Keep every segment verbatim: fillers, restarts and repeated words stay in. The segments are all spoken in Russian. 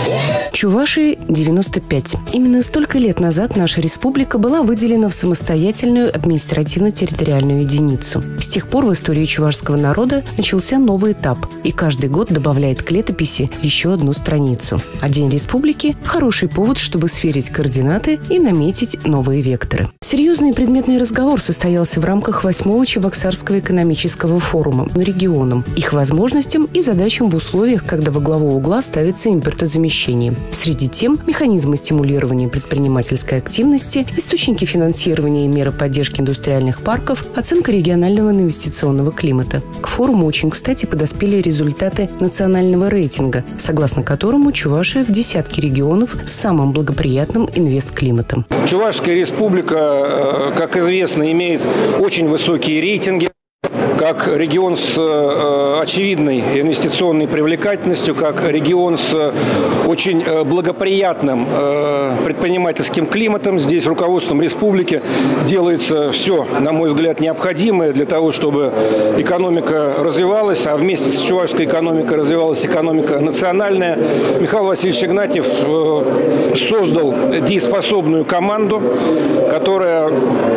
Чувашии девяносто пять. Именно столько лет назад наша республика была выделена в самостоятельную административно-территориальную единицу. С тех пор в истории чувашского народа начался новый этап, и каждый год добавляет к летописи еще одну страницу. А День республики – хороший повод, чтобы сверить координаты и наметить новые векторы. Серьезный предметный разговор состоялся в рамках восьмого Чебоксарского экономического форума на регионам, их возможностям и задачам в условиях, когда во главу угла ставится импортозамещение. Среди тем – механизмы стимулирования предпринимательской активности, источники финансирования и меры поддержки индустриальных парков, оценка регионального инвестиционного климата. К форуму очень кстати подоспели результаты национального рейтинга, согласно которому Чувашия в десятке регионов с самым благоприятным инвестклиматом. Чувашская республика, как известно, имеет очень высокие рейтинги. Как регион с э, очевидной инвестиционной привлекательностью, как регион с очень э, благоприятным э, предпринимательским климатом. Здесь руководством республики делается все, на мой взгляд, необходимое для того, чтобы экономика развивалась, а вместе с чувашской экономикой развивалась экономика национальная. Михаил Васильевич Игнатьев э, создал дееспособную команду, которая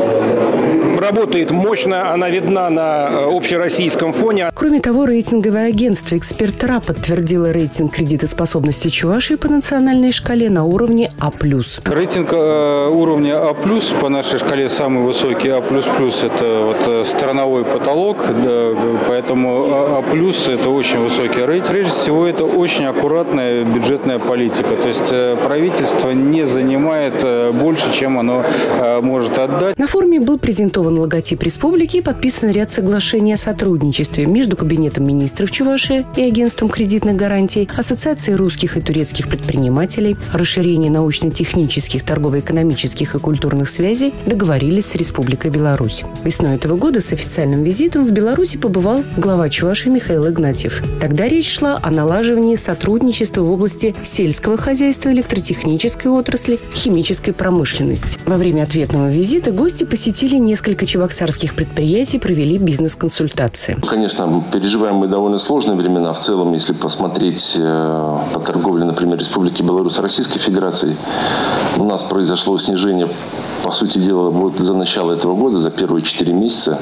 работает мощно, она видна на общероссийском фоне. Кроме того, рейтинговое агентство «Экспертора» подтвердило рейтинг кредитоспособности Чувашии по национальной шкале на уровне А плюс. Рейтинг э, уровня А плюс по нашей шкале самый высокий. А плюс плюс – это вот страновой потолок, да, поэтому А плюс – это очень высокий рейтинг. Прежде всего, это очень аккуратная бюджетная политика. То есть э, правительство не занимает э, больше, чем оно э, может отдать. На форуме был презентован логотип республики и подписан ряд соглашений о сотрудничестве между Кабинетом министров Чувашии и Агентством кредитных гарантий, Ассоциацией русских и турецких предпринимателей, расширение научно-технических, торгово-экономических и культурных связей договорились с Республикой Беларусь. Весной этого года с официальным визитом в Беларуси побывал глава Чувашии Михаил Игнатьев. Тогда речь шла о налаживании сотрудничества в области сельского хозяйства, электротехнической отрасли, химической промышленности. Во время ответного визита гости посетили несколько чебоксарских предприятий, провели бизнес-консультации. Конечно, переживаем мы довольно сложные времена. В целом, если посмотреть э, по торговле, например, Республики Беларусь Российской Федерации, у нас произошло снижение, по сути дела, вот за начало этого года, за первые четыре месяца,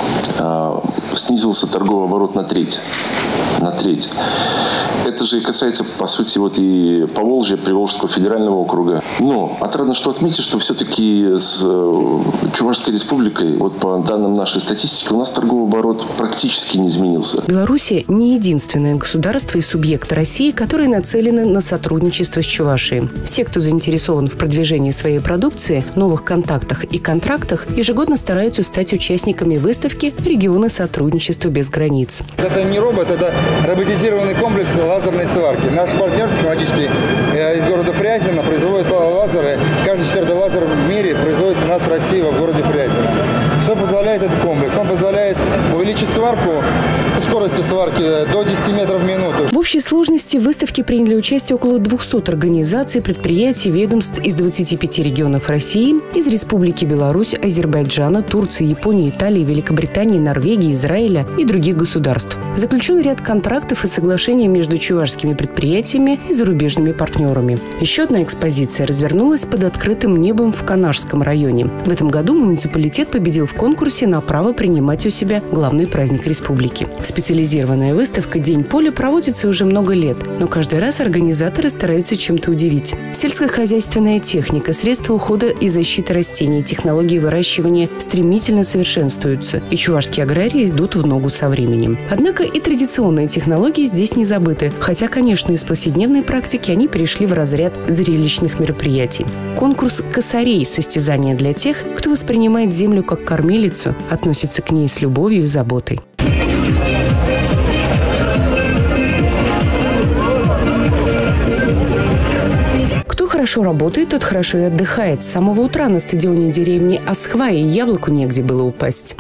э, снизился торговый оборот на треть. На треть. Это же касается, по сути, вот и Поволжья, Приволжского федерального округа. Но отрадно, что отметить, что все-таки с Чувашской республикой, вот по данным нашей статистики, у нас торговый оборот практически не изменился. Белоруссия не единственное государство и субъект России, которые нацелены на сотрудничество с Чувашией. Все, кто заинтересован в продвижении своей продукции, новых контактах и контрактах, ежегодно стараются стать участниками выставки «Регионы сотрудничества без границ». Это не робот, это роботизированный комплекс лазерной сварки. Наш партнер технологический из города Фрязино производит лазеры. Каждый четвертый лазер в мире производится у нас в России, в городе Фрязино. Что позволяет этот комплекс? Он позволяет увеличить сварку, скорости сварки до десяти метров в минуту. В общей сложности в выставке приняли участие около двухсот организаций, предприятий, ведомств из двадцати пяти регионов России, из Республики Беларусь, Азербайджана, Турции, Японии, Италии, Великобритании, Норвегии, Израиля и других государств. Заключен ряд контрактов и соглашений между чувашскими предприятиями и зарубежными партнерами. Еще одна экспозиция развернулась под открытым небом в Канашском районе. В этом году муниципалитет победил в конкурсе на право принимать у себя главный праздник республики. Специализированная выставка «День поля» проводится уже много лет, но каждый раз организаторы стараются чем-то удивить. Сельскохозяйственная техника, средства ухода и защиты растений, технологии выращивания стремительно совершенствуются, и чувашские аграрии идут в ногу со временем. Однако и традиционные технологии здесь не забыты, хотя, конечно, из повседневной практики они перешли в разряд зрелищных мероприятий. Конкурс «Косарей» – состязание для тех, кто воспринимает землю как кормилицу, относится к ней с любовью и заботой. Кто хорошо работает, тот хорошо и отдыхает. С самого утра на стадионе деревни Асхвай яблоку негде было упасть.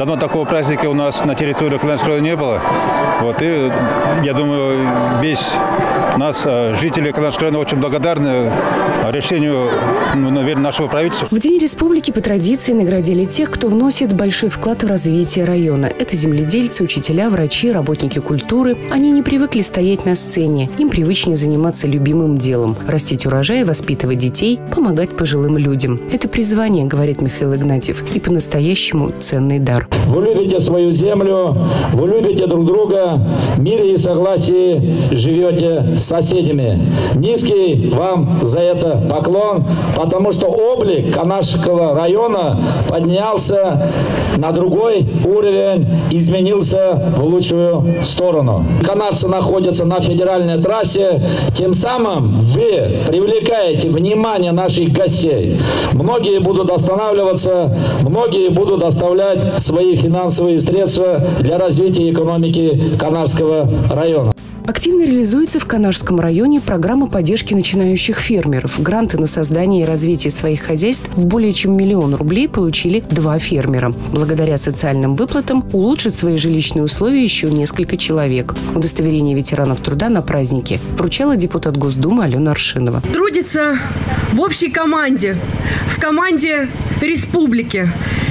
Давно такого праздника у нас на территории Калининского района не было. Вот, и я думаю, весь нас, жители Калининского района, очень благодарны решению, наверное, нашего правительства. В День республики по традиции наградили тех, кто вносит большой вклад в развитие района. Это земледельцы, учителя, врачи, работники культуры. Они не привыкли стоять на сцене. Им привычнее заниматься любимым делом – растить урожай, воспитывать детей, помогать пожилым людям. Это призвание, говорит Михаил Игнатьев, и по-настоящему ценный дар. Вы любите свою землю, вы любите друг друга, в мире и согласии живете с соседями. Низкий вам за это поклон, потому что облик Канашского района поднялся на другой уровень, изменился в лучшую сторону. Канарцы находятся на федеральной трассе, тем самым вы привлекаете внимание наших гостей. Многие будут останавливаться, многие будут оставлять свои финансовые средства для развития экономики Канарского района. Активно реализуется в Канашском районе программа поддержки начинающих фермеров. Гранты на создание и развитие своих хозяйств в более чем миллион рублей получили два фермера. Благодаря социальным выплатам улучшат свои жилищные условия еще несколько человек. Удостоверение ветеранов труда на празднике вручала депутат Госдумы Алена Аршинова. Трудится в общей команде, в команде республики.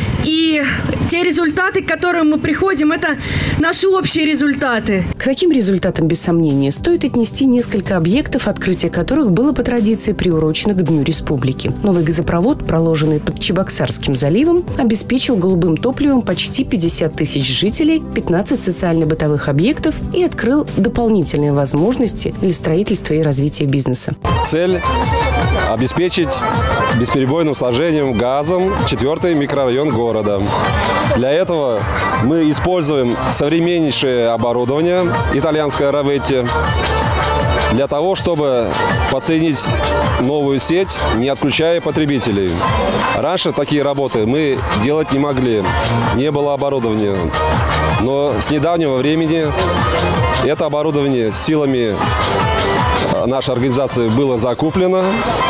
И те результаты, к которым мы приходим, это наши общие результаты. К таким результатам, без сомнения, стоит отнести несколько объектов, открытие которых было по традиции приурочено к Дню Республики. Новый газопровод, проложенный под Чебоксарским заливом, обеспечил голубым топливом почти пятьдесят тысяч жителей, пятнадцать социально-бытовых объектов и открыл дополнительные возможности для строительства и развития бизнеса. Цель – обеспечить бесперебойным снабжением газом четвертый микрорайон города. Для этого мы используем современнейшее оборудование итальянское Раветти для того, чтобы подсоединить новую сеть, не отключая потребителей. Раньше такие работы мы делать не могли, не было оборудования. Но с недавнего времени это оборудование силами нашей организации было закуплено.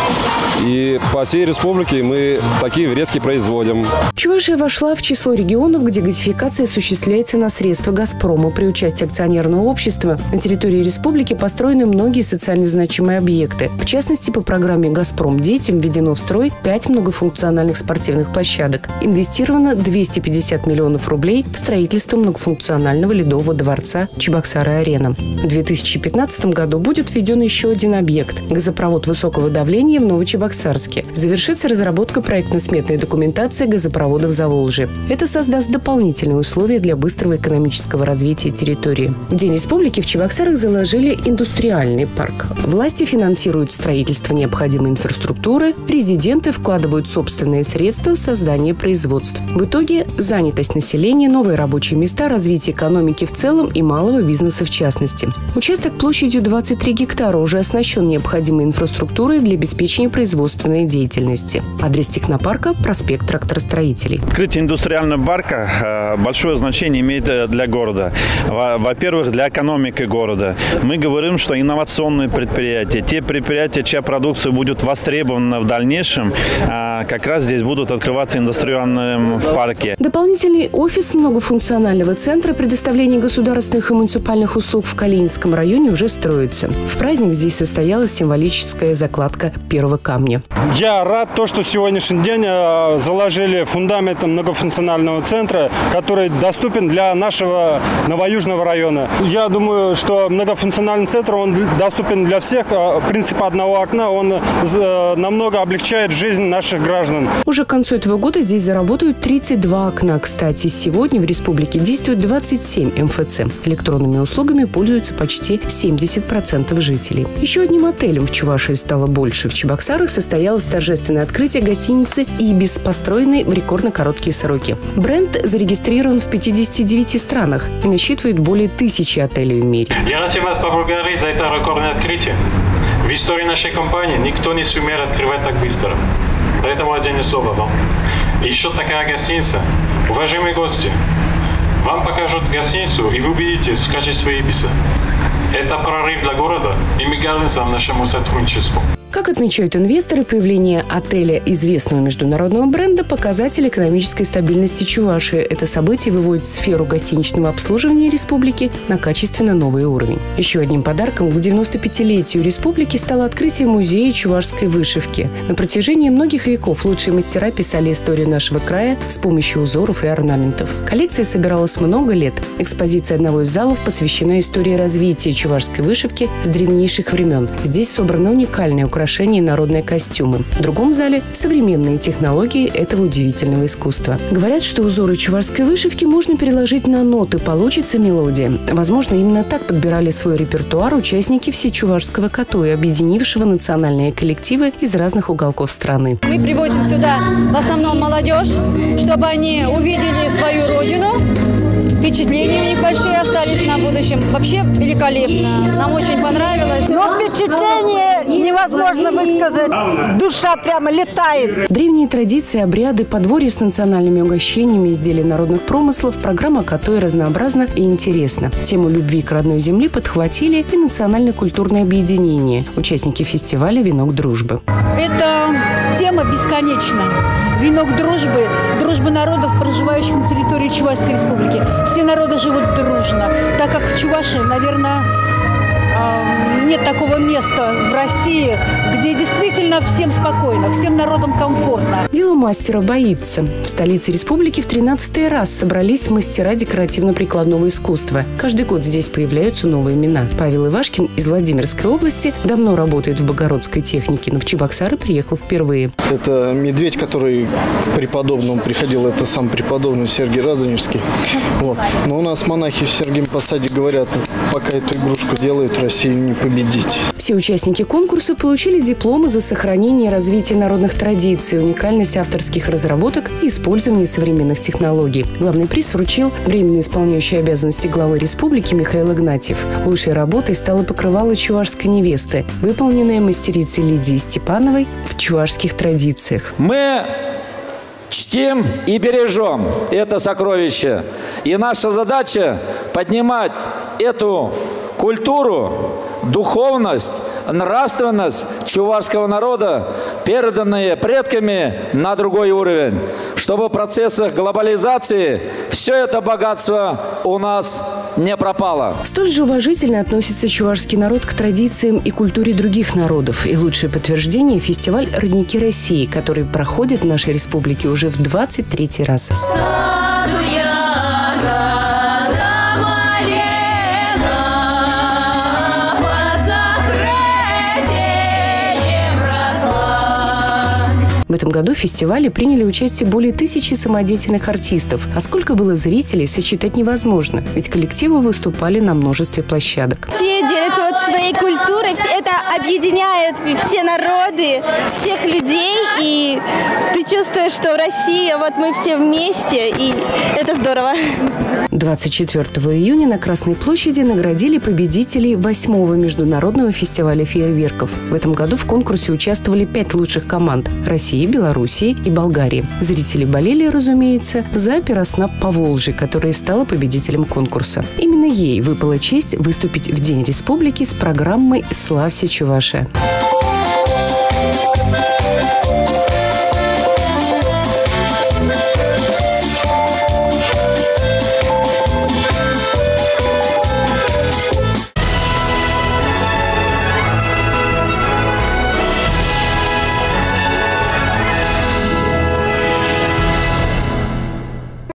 И по всей республике мы такие врезки производим. Чувашия вошла в число регионов, где газификация осуществляется на средства «Газпрома». При участии акционерного общества на территории республики построены многие социально значимые объекты. В частности, по программе «Газпром детям» введено в строй пять многофункциональных спортивных площадок. Инвестировано двести пятьдесят миллионов рублей в строительство многофункционального ледового дворца «Чебоксары-Арена». В две тысячи пятнадцатом году будет введен еще один объект – газопровод высокого давления в Новочебоксарске. Завершится разработка проектно-сметной документации газопровода в Заволжье. Это создаст дополнительные условия для быстрого экономического развития территории. В День республики в Чебоксарах заложили индустриальный парк. Власти финансируют строительство необходимой инфраструктуры, резиденты вкладывают собственные средства в создание производств. В итоге занятость населения, новые рабочие места, развитие экономики в целом и малого бизнеса в частности. Участок площадью двадцать три гектара уже оснащен необходимой инфраструктурой для обеспечения производства производственной деятельности. Адрес технопарка – проспект Тракторостроителей. Открытие индустриального парка большое значение имеет для города. Во-первых, для экономики города. Мы говорим, что инновационные предприятия, те предприятия, чья продукция будет востребована в дальнейшем, как раз здесь будут открываться индустриальным в парке. Дополнительный офис многофункционального центра предоставления государственных и муниципальных услуг в Калининском районе уже строится. В праздник здесь состоялась символическая закладка первого камня. Я рад, то, что сегодняшний день заложили фундамент многофункционального центра, который доступен для нашего Новоюжного района. Я думаю, что многофункциональный центр, он доступен для всех. Принцип одного окна, он намного облегчает жизнь наших граждан. Уже к концу этого года здесь заработают тридцать два окна. Кстати, сегодня в республике действует двадцать семь эм эф цэ. Электронными услугами пользуются почти семьдесят процентов жителей. Еще одним отелем в Чувашии стало больше. В Чебоксарах состоялось торжественное открытие гостиницы «Ибис», построенной в рекордно короткие сроки. Бренд зарегистрирован в пятидесяти девяти странах и насчитывает более тысячи отелей в мире. Я хотел вас поблагодарить за это рекордное открытие. В истории нашей компании никто не сумел открывать так быстро. Поэтому отдельное слово вам. И еще такая гостиница. Уважаемые гости, вам покажут гостиницу, и вы убедитесь в качестве «Ибиса». Это прорыв для города, и мы гордимся нашему сотрудничеству. Как отмечают инвесторы, появление отеля известного международного бренда – показатель экономической стабильности Чувашии. Это событие выводит сферу гостиничного обслуживания республики на качественно новый уровень. Еще одним подарком к девяностопятилетию республики стало открытие музея чувашской вышивки. На протяжении многих веков лучшие мастера писали историю нашего края с помощью узоров и орнаментов. Коллекция собиралась много лет. Экспозиция одного из залов посвящена истории развития чувашской вышивки с древнейших времен. Здесь собраны уникальные украшения и народные костюмы. В другом зале – современные технологии этого удивительного искусства. Говорят, что узоры чувашской вышивки можно переложить на ноты, получится мелодия. Возможно, именно так подбирали свой репертуар участники всечувашского КАТО, объединившего национальные коллективы из разных уголков страны. Мы привозим сюда в основном молодежь, чтобы они увидели свою родину. Впечатления у них большие остались на будущем. Вообще великолепно. Нам очень понравилось. Но впечатление невозможно высказать. Душа прямо летает. Древние традиции, обряды, подворья с национальными угощениями, изделия народных промыслов, программа КАТО разнообразна и интересна. Тему любви к родной земле подхватили и национально-культурное объединение, участники фестиваля «Венок дружбы». Эта тема бесконечна. Венок дружбы, дружбы народов, проживающих на территории Чувашской республики. Все народы живут дружно, так как в Чувашии, наверное, нет такого места в России, где действительно всем спокойно, всем народам комфортно. Дело мастера боится. В столице республики в тринадцатый раз собрались мастера декоративно-прикладного искусства. Каждый год здесь появляются новые имена. Павел Ивашкин из Владимирской области давно работает в богородской технике, но в Чебоксары приехал впервые. Это медведь, который к преподобному приходил, это сам преподобный Сергий Радонежский. Вот. Но у нас монахи в Сергием Посаде говорят, пока эту игрушку делают, Россию не победить. Все участники конкурса получили дипломы за сохранение и развитие народных традиций, уникальность авторских разработок и использование современных технологий. Главный приз вручил временно исполняющий обязанности главы республики Михаил Игнатьев. Лучшей работой стало покрывало чувашской невесты, выполненное мастерицей Лидией Степановой в чувашских традициях. Мы чтим и бережем это сокровище. И наша задача поднимать эту культуру, духовность, нравственность чувашского народа, переданные предками, на другой уровень, чтобы в процессах глобализации все это богатство у нас не пропало. Столь же уважительно относится чувашский народ к традициям и культуре других народов. И лучшее подтверждение – фестиваль «Родники России», который проходит в нашей республике уже в двадцать третий раз. В этом году в фестивале приняли участие более тысячи самодеятельных артистов. А сколько было зрителей, сосчитать невозможно. Ведь коллективы выступали на множестве площадок. Все делятся вот своей культурой. Это объединяет все народы, всех людей. И ты чувствуешь, что Россия, вот мы все вместе. И это здорово. двадцать четвёртого июня на Красной площади наградили победителей восьмого международного фестиваля фейерверков. В этом году в конкурсе участвовали пять лучших команд – России, Белоруссии и Болгарии. Зрители болели, разумеется, за Пироснаб Поволжье, которая стала победителем конкурса. Именно ей выпала честь выступить в День республики с программой «Славься, Чувашия».